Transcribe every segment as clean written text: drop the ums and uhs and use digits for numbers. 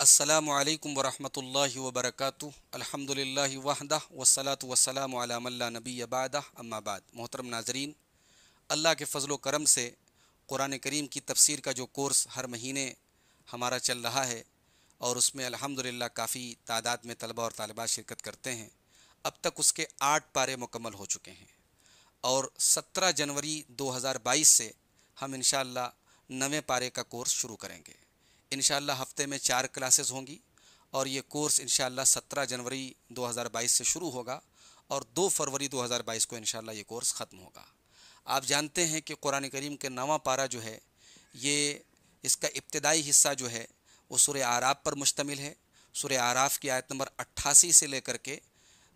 السلام علیکم ورحمۃ اللہ وبرکاتہ۔ الحمدللہ وحدہ والصلاۃ والسلام علی من لا نبی بعدہ، اما بعد۔ محترم ناظرین، اللہ کے فضل و کرم سے قرآن کریم کی تفسیر کا جو کورس ہر مہینے ہمارا چل رہا ہے اور اس میں الحمدللہ کافی تعداد میں طلبہ اور طالبات شرکت کرتے ہیں۔ اب تک اس کے 8 پارے مکمل ہو چکے ہیں اور 17 جنوری 2022 سے ہم انشاءاللہ 9ویں پارے کا کورس شروع کریں گے۔ انشاءاللہ ہفتے میں 4 کلاسز ہوں گی اور یہ کورس انشاءاللہ 17 جنوری 2022 سے شروع ہوگا اور 2 فروری 2022 کو انشاءاللہ یہ کورس ختم ہوگا۔ آپ جانتے ہیں کہ قرآن کریم کے 9واں پارہ جو ہے یہ اس کا ابتدائی حصہ جو ہے وہ سورہ اعراف پر مشتمل ہے۔ سورہ اعراف کی آیت نمبر 88 سے لے کر کے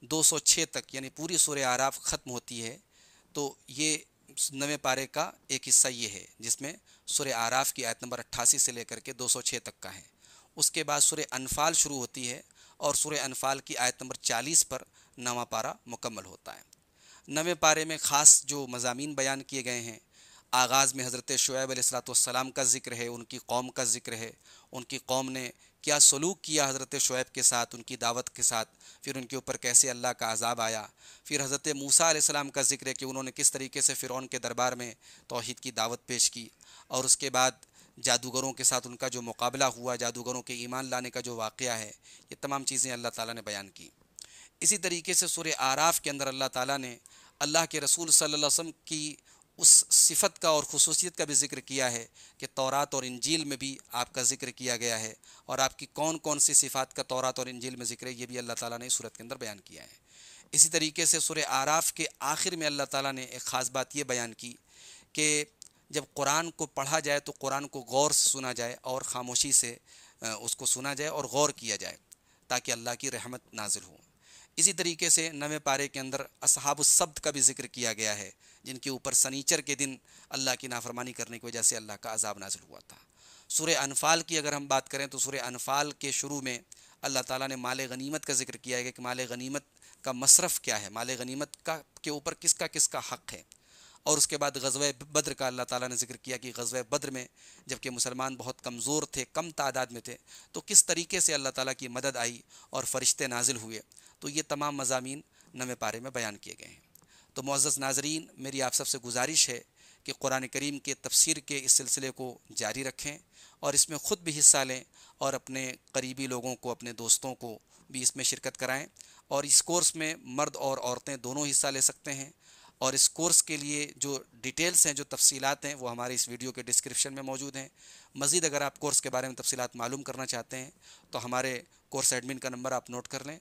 206 تک، یعنی پوری سورہ اعراف ختم ہوتی ہے۔ تو یہ 9ویں پارے کا ایک حصہ یہ ہے جس میں سورہ اعراف کی آیت نمبر 88 سے لے کر کے 206 تک کا ہے۔ اس کے بعد سورہ انفال شروع ہوتی ہے اور سورہ انفال کی آیت نمبر 40 پر 9واں پارہ مکمل ہوتا ہے۔ 9ویں پارے میں خاص جو مضامین بیان کیے گئے ہیں، آغاز میں حضرت شعیب علیہ السلام کا ذکر ہے، ان کی قوم کا ذکر ہے، ان کی قوم نے کیا سلوک کیا حضرت شعیب کے ساتھ، ان کی دعوت کے ساتھ، پھر ان کے اوپر کیسے اللہ کا عذاب آیا۔ پھر حضرت موسیٰ علیہ السلام کا ذکر ہے کہ انہوں نے کس طریقے سے فرعون کے دربار میں توحید کی دعوت پیش کی، اور اس کے بعد جادوگروں کے ساتھ ان کا جو مقابلہ ہوا، جادوگروں کے ایمان لانے کا جو واقعہ ہے، یہ تمام چیزیں اللہ تعالیٰ نے بیان کی۔ اسی طریقے سے سورہ اعراف کے اندر اللہ تعالیٰ نے اللہ کے رسول صلی اللہ علیہ وسلم کی اس صفت کا اور خصوصیت کا بھی ذکر کیا ہے کہ تورات اور انجیل میں بھی آپ کا ذکر کیا گیا ہے، اور آپ کی کون کون سی صفات کا تورات اور انجیل میں ذکر ہے یہ بھی اللہ تعالیٰ نے اس صورت کے اندر بیان کیا ہے۔ اسی طریقے سے سورہ اعراف کے آخر میں اللہ تعالیٰ نے ایک خاص بات یہ بیان کی کہ جب قرآن کو پڑھا جائے تو قرآن کو غور سے سنا جائے اور خاموشی سے اس کو سنا جائے اور غور کیا جائے تاکہ اللہ کی رحمت نازل ہو۔ اسی طریقے سے 9ویں پارے کے اندر اصحاب السبت کا بھی ذکر کیا گیا ہے، جن کے اوپر سنیچر کے دن اللہ کی نافرمانی کرنے کی وجہ سے اللہ کا عذاب نازل ہوا تھا۔ سورہ انفال کی اگر ہم بات کریں تو سورہ انفال کے شروع میں اللہ تعالیٰ نے مال غنیمت کا ذکر کیا ہے کہ مال غنیمت کا مصرف کیا ہے، مال غنیمت کا کے اوپر کس کا حق ہے۔ اور اس کے بعد غزوہ بدر کا اللہ تعالیٰ نے ذکر کیا کہ غزوہ بدر میں جب کہ مسلمان بہت کمزور تھے، کم تعداد میں تھے، تو کس طریقے سے اللہ تعالیٰ کی مدد آئی اور فرشتے نازل ہوئے۔ تو یہ تمام مضامین 9ویں پارے میں بیان کیے گئے ہیں۔ تو معزز ناظرین، میری آپ سب سے گزارش ہے کہ قرآن کریم کے تفسیر کے اس سلسلے کو جاری رکھیں اور اس میں خود بھی حصہ لیں اور اپنے قریبی لوگوں کو، اپنے دوستوں کو بھی اس میں شرکت کرائیں۔ اور اس کورس میں مرد اور عورتیں دونوں حصہ لے سکتے ہیں، اور اس کورس کے لیے جو ڈیٹیلز ہیں، جو تفصیلات ہیں، وہ ہمارے اس ویڈیو کے ڈسکرپشن میں موجود ہیں۔ مزید اگر آپ کورس کے بارے میں تفصیلات معلوم کرنا چاہتے ہیں تو ہمارے کورس ایڈمن کا نمبر آپ نوٹ کر لیں،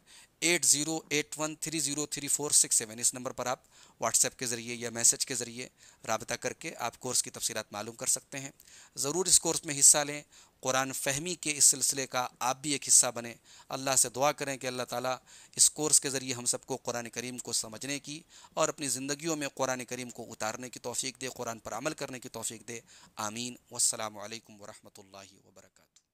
8081303467۔ اس نمبر پر آپ واٹس ایپ کے ذریعے یا میسج کے ذریعے رابطہ کر کے آپ کورس کی تفصیلات معلوم کر سکتے ہیں۔ ضرور اس کورس میں حصہ لیں، قرآن فہمی کے اس سلسلے کا آپ بھی ایک حصہ بنیں۔ اللہ سے دعا کریں کہ اللہ تعالیٰ اس کورس کے ذریعے ہم سب کو قرآن کریم کو سمجھنے کی اور اپنی زندگیوں میں قرآن کریم کو اتارنے کی توفیق دے، قرآن پر عمل کرنے کی توفیق دے۔ آمین۔ والسلام علیکم ورحمۃ اللہ وبرکاتہ۔